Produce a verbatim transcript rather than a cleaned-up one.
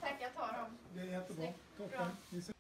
Tack, jag tar dem. Det är jättebra. Snyggt. Toppen. Bra. Vi ses.